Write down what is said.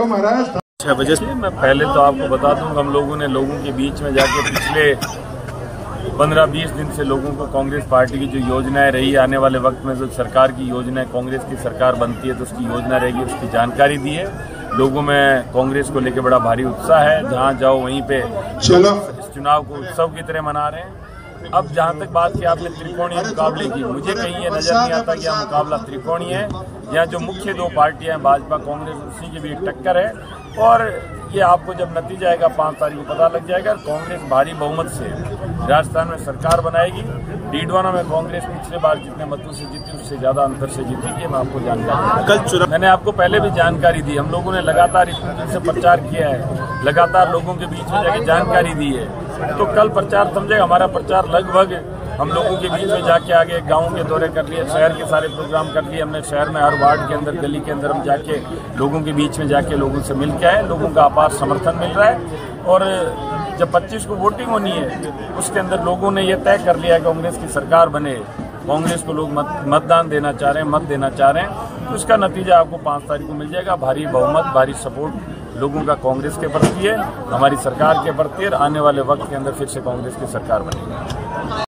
महाराज 6 बजे से। मैं पहले तो आपको बता दूं, हम लोगों ने लोगों के बीच में जाके पिछले 15-20 दिन से लोगों को कांग्रेस पार्टी की जो योजनाएं रही, आने वाले वक्त में जो सरकार की योजनाएं, कांग्रेस की सरकार बनती है तो उसकी योजना रहेगी, उसकी जानकारी दी है। लोगों में कांग्रेस को लेकर बड़ा भारी उत्साह है। जहां जाओ वहीं पे चलो इस चुनाव को उत्सव की तरह मना रहे हैं। अब जहां तक बात की आपने त्रिकोणीय मुकाबले की, मुझे कहीं ये नजर नहीं आता कि यह मुकाबला त्रिकोणीय है। यहाँ जो मुख्य 2 पार्टियां हैं, भाजपा कांग्रेस, उसी के बीच टक्कर है। और ये आपको जब नतीजा आएगा 5 तारीख को पता लग जाएगा। कांग्रेस भारी बहुमत से राजस्थान में सरकार बनाएगी। डीडवाना में कांग्रेस पिछले बार जितने मतों से जीती उससे ज्यादा अंतर से जीती, ये मैं आपको जानकारी। कल चुनाव मैंने आपको पहले भी जानकारी दी। हम लोगों ने लगातार इतने दिन से प्रचार किया है, लगातार लोगों के बीच में जाके जानकारी दी है। तो कल प्रचार समझेगा, हमारा प्रचार लगभग हम लोगों के बीच में जाके आगे गाँव के दौरे कर लिए, शहर के सारे प्रोग्राम कर लिए हमने। शहर में हर वार्ड के अंदर, गली के अंदर हम जाके लोगों के बीच में जाके लोगों से मिल के आए। लोगों का अपार समर्थन मिल रहा है। और जब 25 को वोटिंग होनी है, उसके अंदर लोगों ने यह तय कर लिया है कांग्रेस की सरकार बने। कांग्रेस को लोग मतदान देना चाह रहे हैं, मत देना चाह रहे हैं। तो उसका नतीजा आपको 5 तारीख को मिल जाएगा। भारी बहुमत, भारी सपोर्ट लोगों का कांग्रेस के प्रति है, हमारी सरकार के प्रति है। आने वाले वक्त के अंदर फिर से कांग्रेस की सरकार बनेगी।